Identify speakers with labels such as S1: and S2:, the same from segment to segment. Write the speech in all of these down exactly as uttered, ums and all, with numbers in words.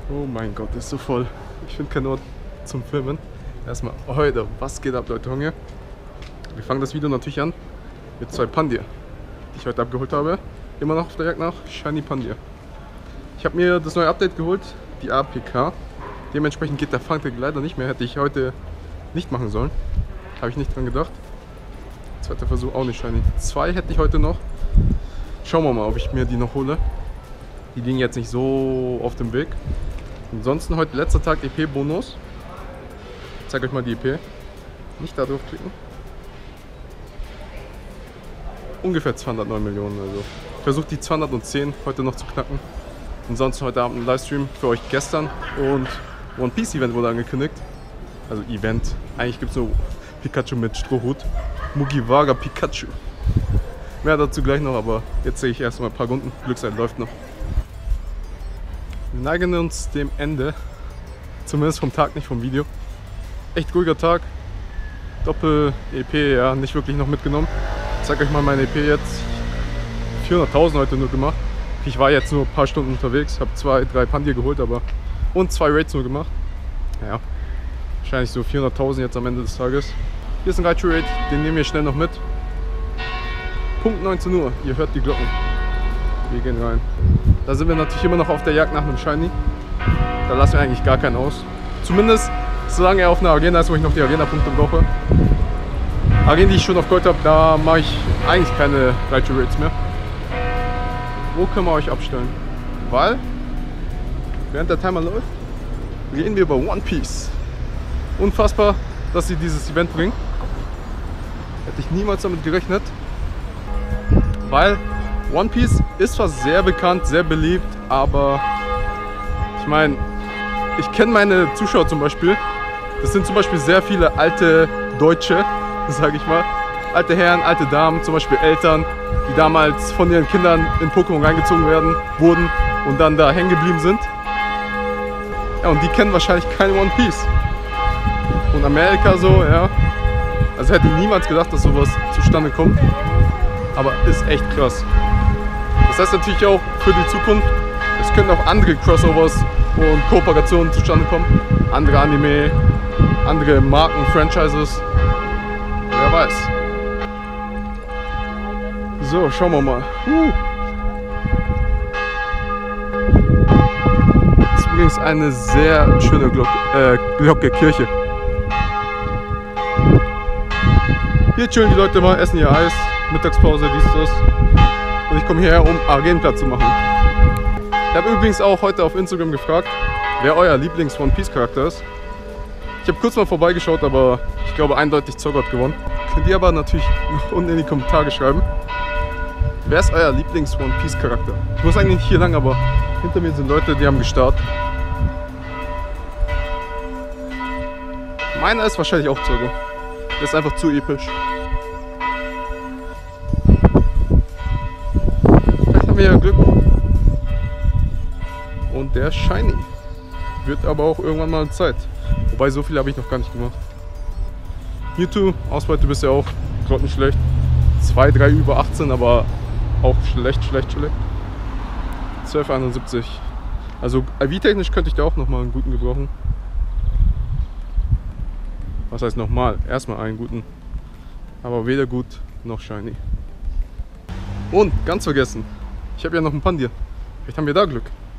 S1: Oh mein Gott, ist so voll. Ich finde keinen Ort zum Filmen. Erstmal heute, was geht ab, Leute? Hunger. Wir fangen das Video natürlich an mit zwei Pandir, die ich heute abgeholt habe. Immer noch auf der Jagd nach Shiny Pandir. Ich habe mir das neue Update geholt, die A P K. Dementsprechend geht der Fangtag leider nicht mehr. Hätte ich heute nicht machen sollen. Habe ich nicht dran gedacht. Zweiter Versuch auch nicht Shiny. Zwei hätte ich heute noch. Schauen wir mal, ob ich mir die noch hole. Die liegen jetzt nicht so auf dem Weg. Ansonsten heute letzter Tag E P-Bonus. Ich zeige euch mal die E P. Nicht da drauf klicken. Ungefähr zweihundertneun Millionen. Also ich versuche die zweihundertzehn heute noch zu knacken. Ansonsten heute Abend ein Livestream für euch gestern. Und One Piece Event wurde angekündigt. Also Event. Eigentlich gibt es nur Pikachu mit Strohhut. Mugiwara Pikachu. Mehr dazu gleich noch, aber jetzt sehe ich erstmal ein paar Runden. Glückszeit läuft noch. Wir neigen uns dem Ende. Zumindest vom Tag, nicht vom Video. Echt ruhiger Tag. Doppel-E P, ja, nicht wirklich noch mitgenommen. Ich zeige euch mal meine E P jetzt. vierhunderttausend heute nur gemacht. Ich war jetzt nur ein paar Stunden unterwegs, habe zwei, drei Pandir geholt, aber und zwei Raids nur gemacht. Naja, wahrscheinlich so vierhunderttausend jetzt am Ende des Tages. Hier ist ein Raichu Raid, den nehmen wir schnell noch mit. Punkt neunzehn Uhr, ihr hört die Glocken. Wir gehen rein. Da sind wir natürlich immer noch auf der Jagd nach einem Shiny. Da lassen wir eigentlich gar keinen aus. Zumindest solange er auf einer Arena ist, wo ich noch die Arena-Punkte brauche. Arenen, die ich schon auf Gold habe, da mache ich eigentlich keine Raichu Raids mehr. Wo können wir euch abstellen? Weil, während der Timer läuft, reden wir über One Piece. Unfassbar, dass sie dieses Event bringen. Hätte ich niemals damit gerechnet. Weil One Piece ist zwar sehr bekannt, sehr beliebt, aber ich meine, ich kenne meine Zuschauer zum Beispiel. Das sind zum Beispiel sehr viele alte Deutsche, sage ich mal. Alte Herren, alte Damen, zum Beispiel Eltern, die damals von ihren Kindern in Pokémon reingezogen werden, wurden und dann da hängen geblieben sind. Ja, und die kennen wahrscheinlich kein One Piece. Und Amerika so, ja. Also hätte ich niemals gedacht, dass sowas zustande kommt. Aber ist echt krass. Das heißt natürlich auch für die Zukunft, es können auch andere Crossovers und Kooperationen zustande kommen. Andere Anime, andere Marken, Franchises. Wer weiß. So, schauen wir mal. Uh. Das ist übrigens eine sehr schöne Glocke, äh, Glocke Kirche. Hier chillen die Leute mal, essen ihr Eis, Mittagspause, dies, das. Und ich komme hierher, um Arenenplatz zu machen. Ich habe übrigens auch heute auf Instagram gefragt, wer euer Lieblings-One Piece Charakter ist. Ich habe kurz mal vorbeigeschaut, aber ich glaube eindeutig Zoggott gewonnen. Könnt ihr aber natürlich noch unten in die Kommentare schreiben. Wer ist euer Lieblings-One Piece Charakter? Ich muss eigentlich nicht hier lang, aber hinter mir sind Leute, die haben gestartet. Meiner ist wahrscheinlich auch Zoggo. Der ist einfach zu episch. Vielleicht haben wir ja Glück. Und der ist Shiny. Wird aber auch irgendwann mal Zeit. Wobei, so viel habe ich noch gar nicht gemacht. Mewtwo, Ausbeute bisher auch grottenschlecht. zwei, drei über achtzehn, aber auch schlecht, schlecht, schlecht. zwölf einundsiebzig. Also I V-technisch könnte ich da auch nochmal einen guten gebrauchen. Was heißt nochmal? Erstmal einen guten. Aber weder gut noch Shiny. Und, ganz vergessen. Ich habe ja noch ein Pandir. Vielleicht haben wir da Glück.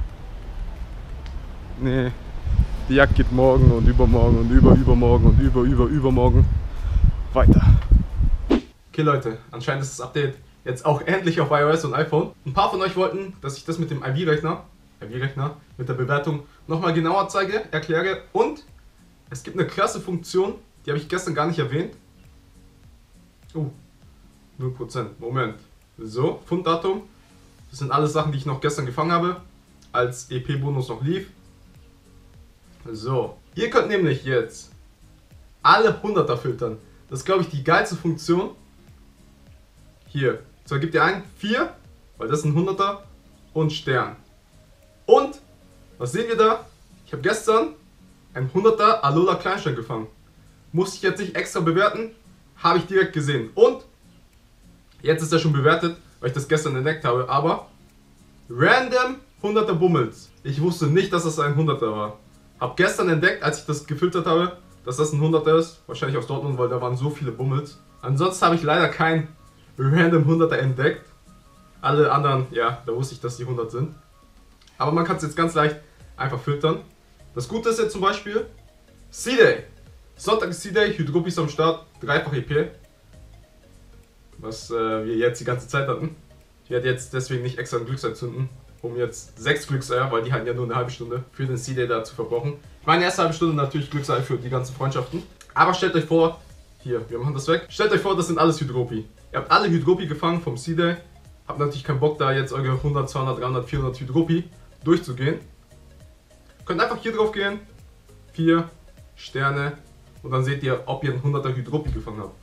S1: Nee. Die Jagd geht morgen und übermorgen und über übermorgen und über über übermorgen weiter. Okay Leute, anscheinend ist das Update jetzt auch endlich auf iOS und iPhone. Ein paar von euch wollten, dass ich das mit dem I V-Rechner, I V-Rechner, mit der Bewertung nochmal genauer zeige, erkläre. Und es gibt eine krasse Funktion, die habe ich gestern gar nicht erwähnt. Oh, null Prozent. Moment. So, Funddatum. Das sind alles Sachen, die ich noch gestern gefangen habe, als E P-Bonus noch lief. So, ihr könnt nämlich jetzt alle hunderter filtern. Das ist, glaube ich, die geilste Funktion. Hier. So, gebt ihr ein vier, weil das ist ein hunderter und Stern. Und, was sehen wir da? Ich habe gestern ein hunderter Alola Kleinstein gefangen. Musste ich jetzt nicht extra bewerten, habe ich direkt gesehen. Und, jetzt ist er schon bewertet, weil ich das gestern entdeckt habe, aber random hunderter Bummels. Ich wusste nicht, dass das ein hunderter war. Hab gestern entdeckt, als ich das gefiltert habe, dass das ein hunderter ist. Wahrscheinlich aus Dortmund, weil da waren so viele Bummels. Ansonsten habe ich leider kein random hunderter entdeckt. Alle anderen, ja, da wusste ich, dass die hundert sind. Aber man kann es jetzt ganz leicht einfach filtern. Das Gute ist jetzt zum Beispiel C-Day. Sonntag ist C-Day, Hydropis am Start, dreifach E P. Was äh, wir jetzt die ganze Zeit hatten. Ich werde jetzt deswegen nicht extra ein Glücksei zünden, um jetzt sechs Glückseier, weil die hatten ja nur eine halbe Stunde, für den C-Day da zu verbrauchen. Meine erste halbe Stunde natürlich Glücksei für die ganzen Freundschaften. Aber stellt euch vor, hier, wir machen das weg. Stellt euch vor, das sind alles Hydropi. Ihr habt alle Hydropi gefangen vom C-Day. Habt natürlich keinen Bock, da jetzt eure hundert, zweihundert, dreihundert, vierhundert Hydropi durchzugehen. Könnt einfach hier drauf gehen, vier Sterne und dann seht ihr, ob ihr einen hunderter Hydropi gefangen habt.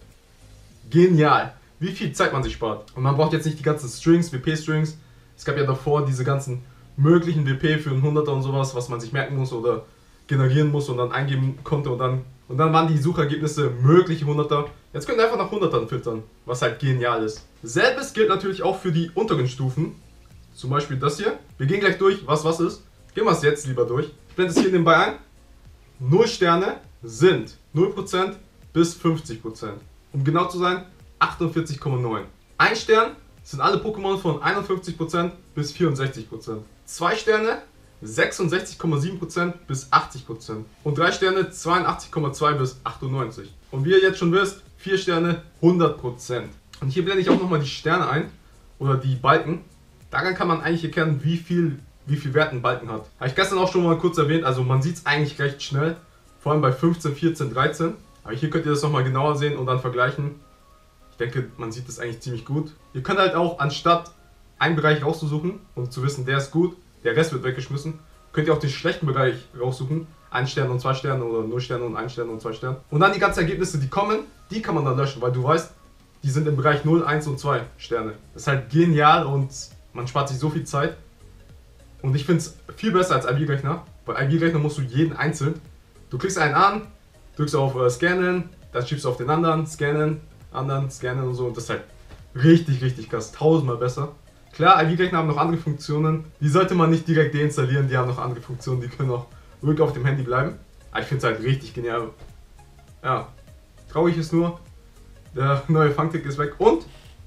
S1: Genial! Wie viel Zeit man sich spart. Und man braucht jetzt nicht die ganzen Strings, W P-Strings. Es gab ja davor diese ganzen möglichen W P für einen hunderter und sowas, was man sich merken muss oder generieren muss und dann eingeben konnte und dann, und dann waren die Suchergebnisse mögliche hunderter. Jetzt könnt ihr einfach nach hundertern filtern, was halt genial ist. Selbes gilt natürlich auch für die unteren Stufen. Zum Beispiel das hier. Wir gehen gleich durch, was was ist. Gehen wir es jetzt lieber durch. Ich blende es hier nebenbei ein. null Sterne sind null Prozent bis fünfzig Prozent. Um genau zu sein, achtundvierzig Komma neun. ein Stern sind alle Pokémon von einundfünfzig Prozent bis vierundsechzig Prozent. zwei Sterne sechsundsechzig Komma sieben Prozent bis achtzig Prozent. Und drei Sterne zweiundachtzig Komma zwei bis achtundneunzig. Und wie ihr jetzt schon wisst, vier Sterne hundert Prozent. Und hier blende ich auch nochmal die Sterne ein. Oder die Balken. Daran kann man eigentlich erkennen, wie viel, wie viel Wert ein Balken hat. Habe ich gestern auch schon mal kurz erwähnt. Also man sieht es eigentlich recht schnell. Vor allem bei fünfzehn, vierzehn, dreizehn. Aber hier könnt ihr das nochmal genauer sehen und dann vergleichen. Ich denke, man sieht das eigentlich ziemlich gut. Ihr könnt halt auch, anstatt einen Bereich rauszusuchen und zu wissen, der ist gut, der Rest wird weggeschmissen, könnt ihr auch den schlechten Bereich raussuchen. ein Stern und zwei Sterne oder null Sterne und ein Stern und zwei Sterne. Und dann die ganzen Ergebnisse, die kommen, die kann man dann löschen, weil du weißt, die sind im Bereich null, eins und zwei Sterne. Das ist halt genial und man spart sich so viel Zeit. Und ich finde es viel besser als I B-Rechner. Bei I B-Rechner musst du jeden einzeln. Du klickst einen an, drückst auf äh, Scannen, dann schiebst du auf den anderen, Scannen, anderen, Scannen und so. Und das ist halt richtig, richtig krass. Tausendmal besser. Klar, I B-Rechner haben noch andere Funktionen. Die sollte man nicht direkt deinstallieren. Die haben noch andere Funktionen. Die können auch ruhig auf dem Handy bleiben. Aber ich finde es halt richtig genial. Ja, traurig ist nur, der neue Fangtick ist weg. Und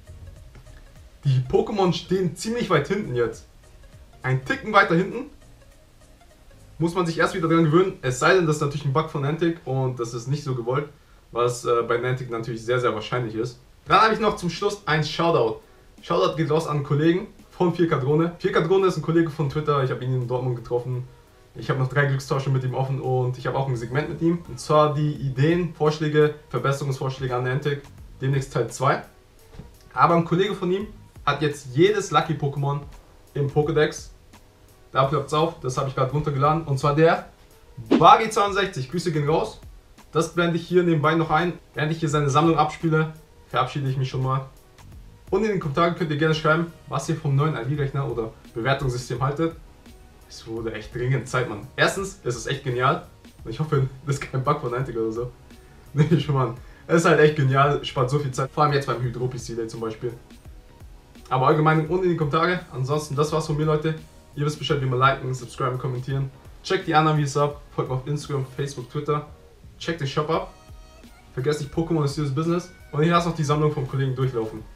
S1: die Pokémon stehen ziemlich weit hinten jetzt. Ein Ticken weiter hinten. Muss man sich erst wieder dran gewöhnen. Es sei denn, das ist natürlich ein Bug von Niantic und das ist nicht so gewollt. Was äh, bei Niantic natürlich sehr, sehr wahrscheinlich ist. Dann habe ich noch zum Schluss ein Shoutout. Shoutout geht raus an einen Kollegen von vier K Drone. vier K Drone ist ein Kollege von Twitter. Ich habe ihn in Dortmund getroffen. Ich habe noch drei Glückstausche mit ihm offen und ich habe auch ein Segment mit ihm. Und zwar die Ideen, Vorschläge, Verbesserungsvorschläge an Niantic. Demnächst Teil zwei. Aber ein Kollege von ihm hat jetzt jedes Lucky-Pokémon im Pokédex. Da klappt's auf, das habe ich gerade runtergeladen. Und zwar der Bagi zweiundsechzig. Grüße gehen raus. Das blende ich hier nebenbei noch ein. Während ich hier seine Sammlung abspiele, verabschiede ich mich schon mal. Und in den Kommentaren könnt ihr gerne schreiben, was ihr vom neuen I B-Rechner oder Bewertungssystem haltet. Es wurde echt dringend Zeit, Mann. Erstens, es ist echt genial. Und ich hoffe, das ist kein Bug von Niantic oder so. Nee, schon mal. Es ist halt echt genial, spart so viel Zeit. Vor allem jetzt beim Hydropis C-Day zum Beispiel. Aber allgemein unten in die Kommentare. Ansonsten, das war's von mir, Leute. Ihr wisst Bescheid, wie man liken, subscriben, kommentieren. Checkt die anderen Videos ab. Folgt mir auf Instagram, Facebook, Twitter. Checkt den Shop ab. Vergesst nicht, Pokémon ist dieses Business. Und hier hast noch die Sammlung vom Kollegen durchlaufen.